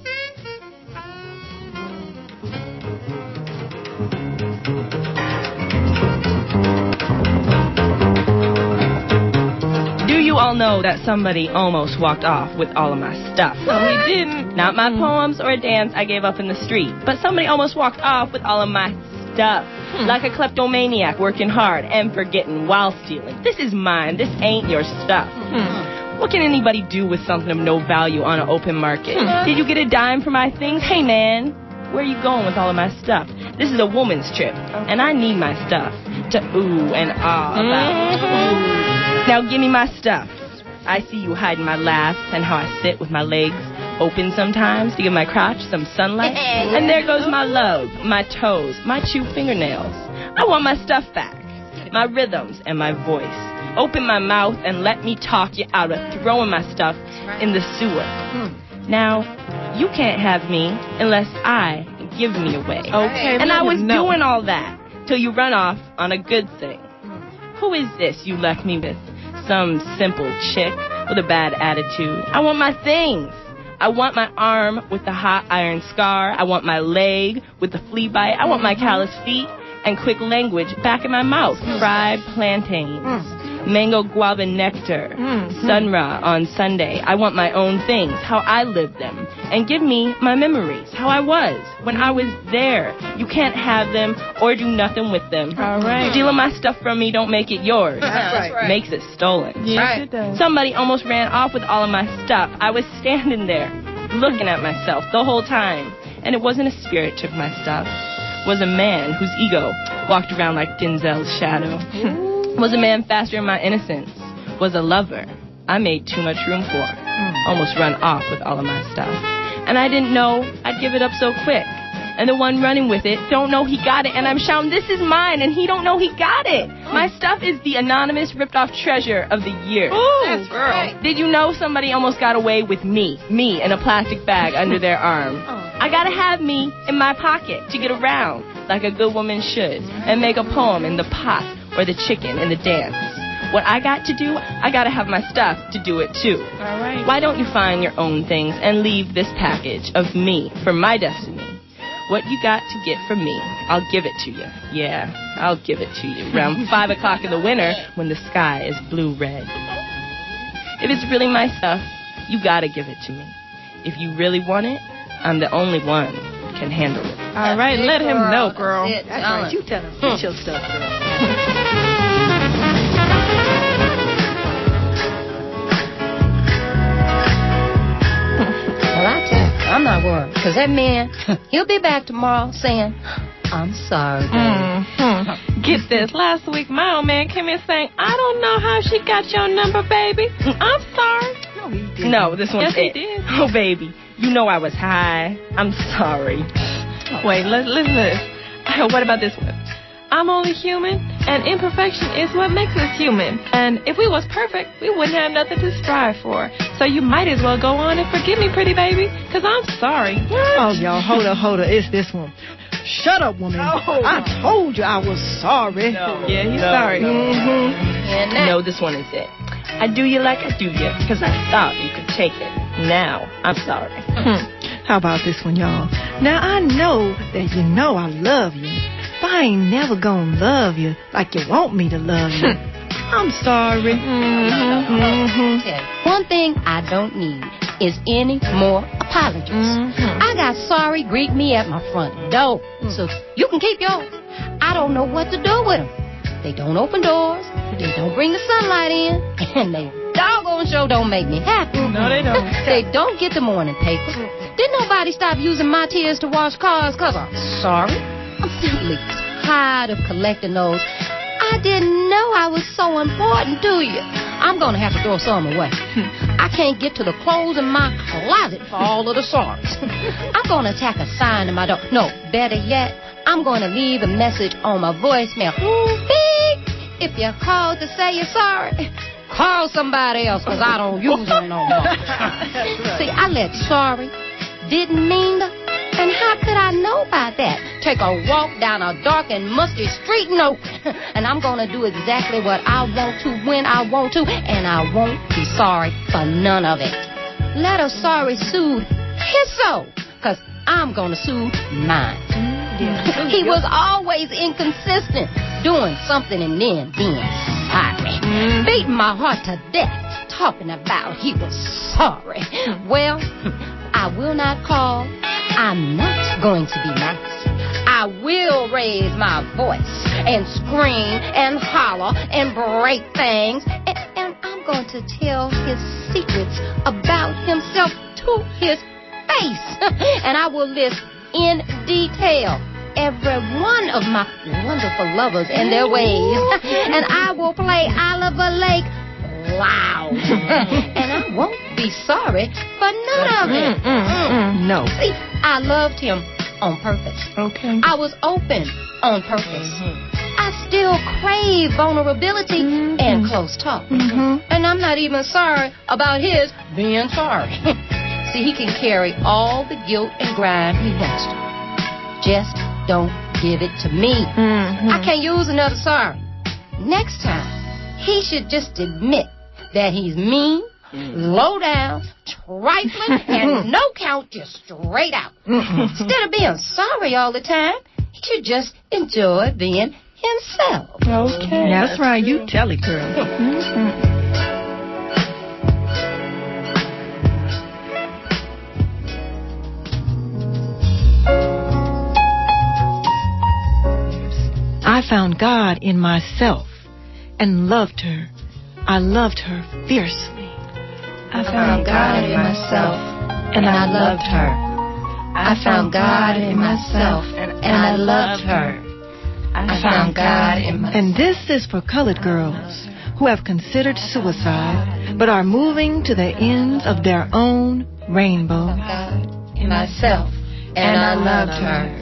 Do you all know that somebody almost walked off with all of my stuff? No, he didn't. Not my poems or a dance I gave up in the street, but somebody almost walked off with all of my stuff. Hmm. Like a kleptomaniac working hard and forgetting while stealing. This is mine. This ain't your stuff. Hmm. What can anybody do with something of no value on an open market? Hmm. Did you get a dime for my things? Hey, man, where are you going with all of my stuff? This is a woman's trip, okay. And I need my stuff to ooh and ah about. Mm-hmm. Now give me my stuff. I see you hiding my laugh and how I sit with my legs open sometimes to give my crotch some sunlight. And there goes my love, my toes, my chewed fingernails. I want my stuff back, my rhythms and my voice. Open my mouth and let me talk you out of throwing my stuff in the sewer. Now, you can't have me unless I give me away. Okay, and I was no. doing all that till you run off on a good thing. Who is this you left me with? Some simple chick with a bad attitude. I want my things. I want my arm with the hot iron scar. I want my leg with the flea bite. I want my callous feet and quick language back in my mouth. Fried plantains. Mango guava nectar, mm-hmm. sunra on Sunday. I want my own things, how I lived them, and give me my memories, how I was when I was there. You can't have them or do nothing with them. All right. Stealing my stuff from me don't make it yours. That's right. Makes it stolen. Yes, right. It does. Somebody almost ran off with all of my stuff. I was standing there, looking at myself the whole time, and it wasn't a spirit took my stuff. It was a man whose ego walked around like Denzel's shadow. Was a man faster in my innocence. Was a lover I made too much room for. Almost run off with all of my stuff. And I didn't know I'd give it up so quick. And the one running with it don't know he got it. And I'm shouting, this is mine. And he don't know he got it. My stuff is the anonymous ripped off treasure of the year. Ooh, that's right. Did you know somebody almost got away with me? Me in a plastic bag under their arm. I gotta have me in my pocket to get around like a good woman should. And make a poem in the pot or the chicken in the dance. What I got to do, I gotta have my stuff to do it too. All right. Why don't you find your own things and leave this package of me for my destiny? What you got to get from me, I'll give it to you. Yeah, I'll give it to you. Around five o'clock in the winter when the sky is blue-red. If it's really my stuff, you gotta give it to me. If you really want it, I'm the only one who can handle it. All right, let him know, girl. That's right. You tell him get your stuff, girl. Well, I tell you, I'm not worried, because that man, he'll be back tomorrow saying, I'm sorry, baby. Mm-hmm. Get this. Last week, my old man came in saying, I don't know how she got your number, baby. I'm sorry. No, he didn't. No, this one's yes, it. he did. Oh, baby, you know I was high. I'm sorry. Wait, listen, listen to this. What about this one? I'm only human, and imperfection is what makes us human. And if we was perfect, we wouldn't have nothing to strive for. So you might as well go on and forgive me, pretty baby, because I'm sorry. What? Oh, y'all, hold up, hold up. It's this one. Shut up, woman. No. I told you I was sorry. No. Yeah, he's no, sorry. No. Mm-hmm. No, this one is it. I do you like I do you, because I thought you could take it. Now, I'm sorry. Hmm. How about this one, y'all? Now, I know that you know I love you, but I ain't never gonna love you like you want me to love you. I'm sorry. Mm-hmm. Mm-hmm. One thing I don't need is any more apologies. Mm-hmm. I got sorry greet me at my front door, mm-hmm. so you can keep yours. I don't know what to do with them. They don't open doors, they don't bring the sunlight in, and they doggone sure don't make me happy. No, they don't. They don't get the morning paper. Didn't nobody stop using my tears to wash cars because I'm sorry. I'm simply tired of collecting those. I didn't know I was so important to you. I'm going to have to throw some away. I can't get to the clothes in my closet for all of the sorries. I'm going to tack a sign to my door. No, better yet, I'm going to leave a message on my voicemail. Beep! If you called to say you're sorry, call somebody else, because I don't use them no more. See, I let sorry, didn't mean to, and how could I know about that? Take a walk down a dark and musty street, no. And I'm going to do exactly what I want to when I want to, and I won't be sorry for none of it. Let a sorry soothe his soul, because I'm going to soothe mine. Yeah. He was always inconsistent, doing something and then being sorry. Mm. Beating my heart to death, talking about he was sorry. Well, I will not call. I'm not going to be nice. I will raise my voice and scream and holler and break things. And, and I'm going to tell his secrets about himself to his face. And I will list in detail every one of my wonderful lovers and their ways. And I will play Oliver Lake loud. And I won't be sorry for none of it. Mm, mm, mm, no. See, I loved him on purpose. Okay. I was open on purpose. Mm-hmm. I still crave vulnerability mm-hmm. and close talk. Mm-hmm. And I'm not even sorry about his being sorry. See, he can carry all the guilt and grime he wants to. Just don't give it to me. Mm-hmm. I can't use another sorry. Next time, he should just admit that he's mean, low down, trifling, and no count just straight out. Instead of being sorry all the time, he should just enjoy being himself. Okay. That's right. You tell it, girl. Mm-hmm. I found God in myself and loved her. I loved her fiercely. I found God in myself and I loved her. I found God in myself and I loved her. I found God in myself. And this is for colored girls who have considered suicide but are moving to the ends of their own rainbow. I found God in myself and I loved her.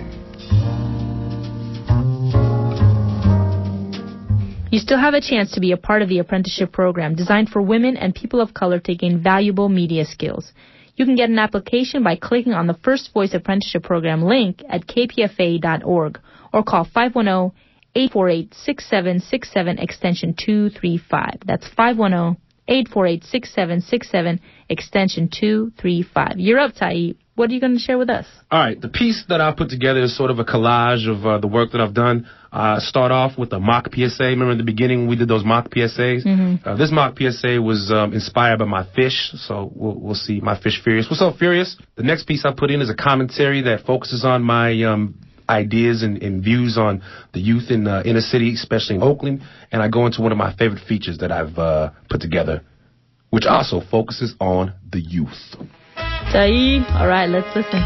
You still have a chance to be a part of the apprenticeship program designed for women and people of color to gain valuable media skills. You can get an application by clicking on the First Voice Apprenticeship Program link at k p f a dot org or call five one zero, eight four eight, six seven six seven extension two three five. That's five one zero, eight four eight, six seven six seven extension two three five. You're up, Taiye. What are you going to share with us? All right. The piece that I put together is sort of a collage of uh, the work that I've done. Uh, start off with a mock P S A. Remember in the beginning when we did those mock P S As? Mm-hmm. Uh, this mock P S A was um, inspired by my fish, so we'll, we'll see. My fish Furious. What's up, Furious? The next piece I put in is a commentary that focuses on my um, ideas and, and views on the youth in uh, inner city, especially in Oakland. And I go into one of my favorite features that I've uh, put together, which also focuses on the youth. Taiye, all right, let's listen.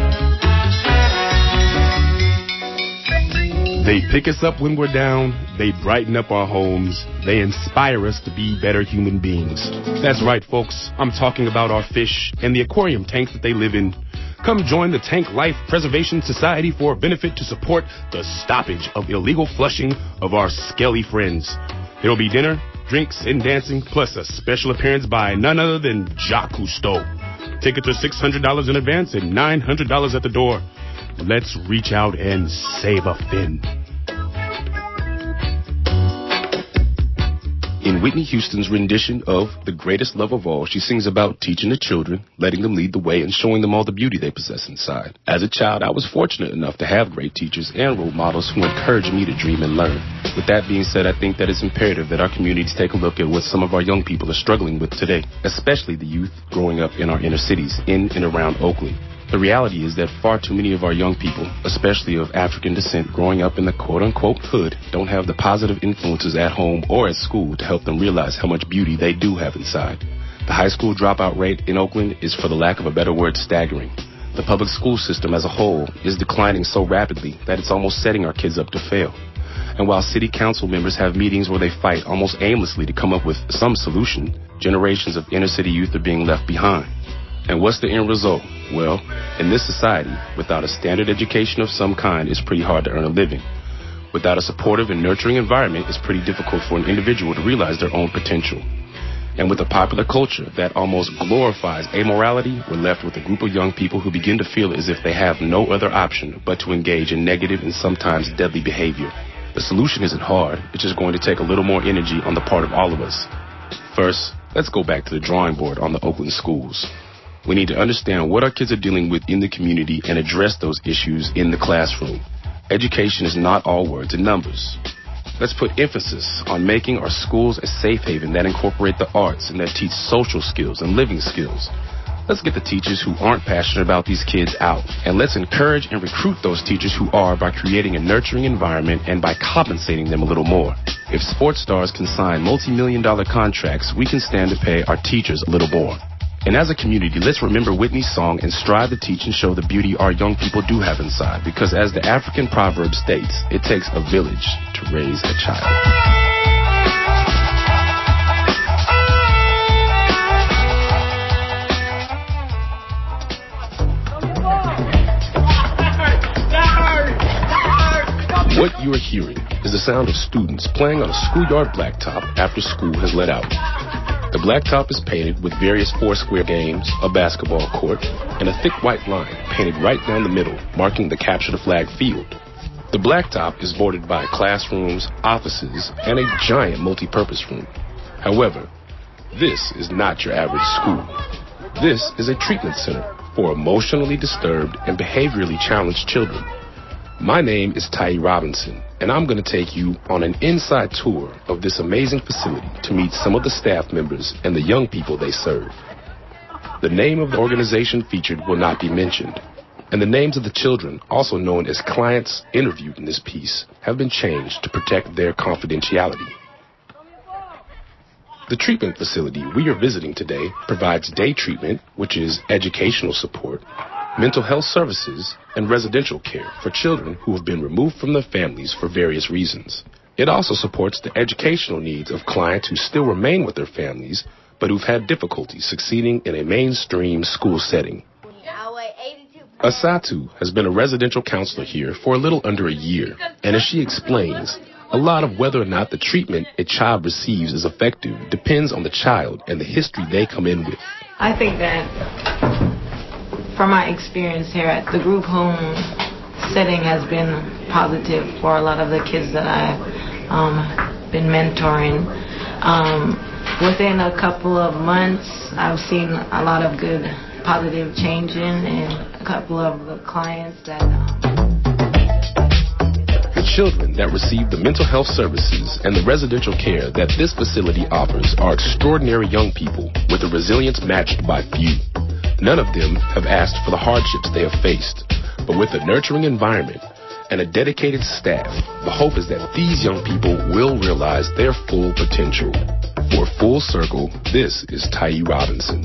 They pick us up when we're down, they brighten up our homes, they inspire us to be better human beings. That's right, folks. I'm talking about our fish and the aquarium tanks that they live in. Come join the Tank Life Preservation Society for a benefit to support the stoppage of illegal flushing of our scaly friends. There'll be dinner, drinks, and dancing, plus a special appearance by none other than Jacques Cousteau. Tickets are six hundred dollars in advance and nine hundred dollars at the door. Let's reach out and save a fin. In Whitney Houston's rendition of The Greatest Love of All, she sings about teaching the children, letting them lead the way, and showing them all the beauty they possess inside. As a child, I was fortunate enough to have great teachers and role models who encouraged me to dream and learn. With that being said, I think that it's imperative that our communities take a look at what some of our young people are struggling with today, especially the youth growing up in our inner cities, in and around Oakland. The reality is that far too many of our young people, especially of African descent, growing up in the quote-unquote hood, don't have the positive influences at home or at school to help them realize how much beauty they do have inside. The high school dropout rate in Oakland is, for the lack of a better word, staggering. The public school system as a whole is declining so rapidly that it's almost setting our kids up to fail. And while city council members have meetings where they fight almost aimlessly to come up with some solution, generations of inner city youth are being left behind. And what's the end result? Well, in this society, without a standard education of some kind, it's pretty hard to earn a living. Without a supportive and nurturing environment, it's pretty difficult for an individual to realize their own potential. And with a popular culture that almost glorifies amorality, we're left with a group of young people who begin to feel as if they have no other option but to engage in negative and sometimes deadly behavior. The solution isn't hard. It's just going to take a little more energy on the part of all of us. First, let's go back to the drawing board on the Oakland schools. We need to understand what our kids are dealing with in the community and address those issues in the classroom. Education is not all words and numbers. Let's put emphasis on making our schools a safe haven that incorporate the arts and that teach social skills and living skills. Let's get the teachers who aren't passionate about these kids out. And let's encourage and recruit those teachers who are by creating a nurturing environment and by compensating them a little more. If sports stars can sign multi-million dollar contracts, we can stand to pay our teachers a little more. And as a community, let's remember Whitney's song and strive to teach and show the beauty our young people do have inside. Because as the African proverb states, it takes a village to raise a child. What you are hearing is the sound of students playing on a schoolyard blacktop after school has let out. The blacktop is painted with various four-square games, a basketball court, and a thick white line painted right down the middle, marking the capture the flag field. The blacktop is bordered by classrooms, offices, and a giant multi-purpose room. However, this is not your average school. This is a treatment center for emotionally disturbed and behaviorally challenged children. My name is Taiye Robinson, and I'm going to take you on an inside tour of this amazing facility to meet some of the staff members and the young people they serve. The name of the organization featured will not be mentioned, and the names of the children, also known as clients interviewed in this piece, have been changed to protect their confidentiality. The treatment facility we are visiting today provides day treatment, which is educational support, mental health services, and residential care for children who have been removed from their families for various reasons. It also supports the educational needs of clients who still remain with their families, but who've had difficulty succeeding in a mainstream school setting. Asatu has been a residential counselor here for a little under a year, and as she explains, a lot of whether or not the treatment a child receives is effective depends on the child and the history they come in with. I think that from my experience here at the group home setting has been positive for a lot of the kids that I've um, been mentoring. Um, within a couple of months, I've seen a lot of good positive change in and a couple of the clients that... Um, The children that receive the mental health services and the residential care that this facility offers are extraordinary young people with a resilience matched by few. None of them have asked for the hardships they have faced, but with a nurturing environment and a dedicated staff, the hope is that these young people will realize their full potential. For Full Circle, this is Taiye Robinson.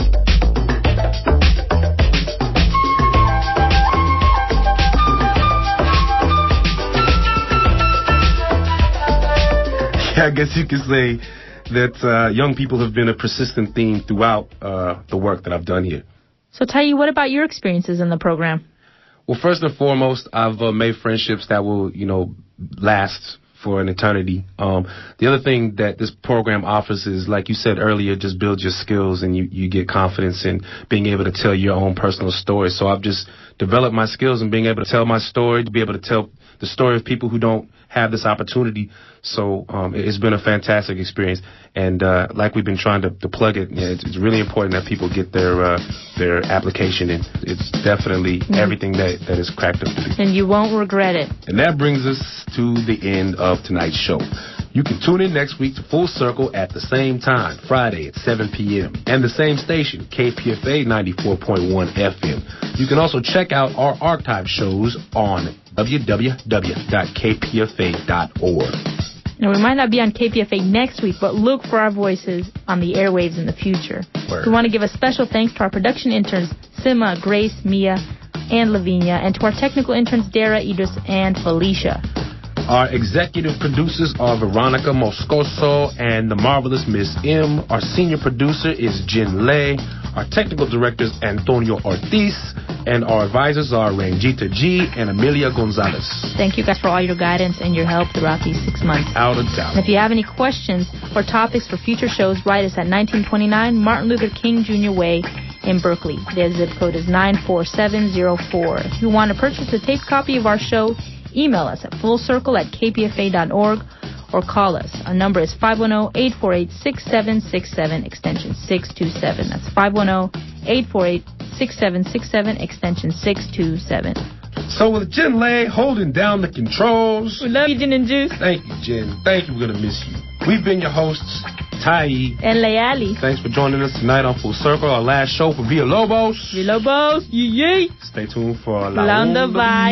I guess you could say that uh, young people have been a persistent theme throughout uh, the work that I've done here. So, Taiye, what about your experiences in the program? Well, first and foremost, I've uh, made friendships that will, you know, last for an eternity. Um, the other thing that this program offers is, like you said earlier, just build your skills and you, you get confidence in being able to tell your own personal story. So I've just developed my skills in being able to tell my story, to be able to tell the story of people who don't have this opportunity. So um, it's been a fantastic experience. And uh, like we've been trying to, to plug it, yeah, it's, it's really important that people get their uh, their application in. It's definitely mm-hmm. everything that, that is cracked up to be. And you won't regret it. And that brings us to the end of tonight's show. You can tune in next week to Full Circle at the same time, Friday at seven p.m. and the same station, K P F A ninety-four point one F M. You can also check out our archive shows on w w w dot k p f a dot org. Now, we might not be on K P F A next week, but look for our voices on the airwaves in the future. Word. We want to give a special thanks to our production interns, Sema, Grace, Mia, and Lavenia, and to our technical interns, Dara, Idris, and Felicia. Our executive producers are Veronica Moscoso and the marvelous Miss M. Our senior producer is Jin Lei. Our technical director is Antonio Ortiz. And our advisors are Ranjita G. and Amelia Gonzalez. Thank you guys for all your guidance and your help throughout these six months. Out of doubt. And if you have any questions or topics for future shows, write us at nineteen twenty-nine Martin Luther King Junior Way in Berkeley. Their zip code is nine four seven zero four. If you want to purchase a tape copy of our show, email us at fullcircle at k p f a dot org or call us. Our number is five one zero, eight four eight, six seven six seven, extension six two seven. That's five one zero, eight four eight, six seven six seven, extension six two seven. So with Jen Lay holding down the controls. We love you, Jen and Juice. Thank you, Jen. Thank you. We're going to miss you. We've been your hosts, Taiye and Lailie. Thanks for joining us tonight on Full Circle, our last show for Villalobos. Villalobos, yee yee. Stay tuned for La, La Onda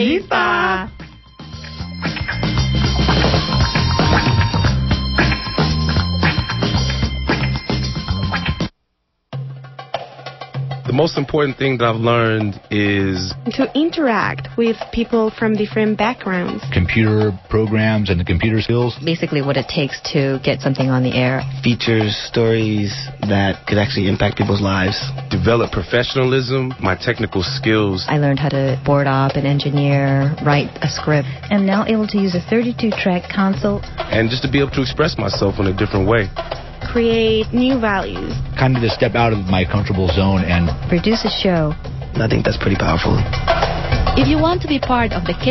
Vaita. The most important thing that I've learned is to interact with people from different backgrounds. Computer programs and the computer skills. Basically what it takes to get something on the air. Features, stories that could actually impact people's lives. Develop professionalism, my technical skills. I learned how to board op and engineer, write a script. I'm now able to use a thirty-two track console. And just to be able to express myself in a different way. Create new values. Kind of to step out of my comfortable zone and produce a show. I think that's pretty powerful. If you want to be part of the K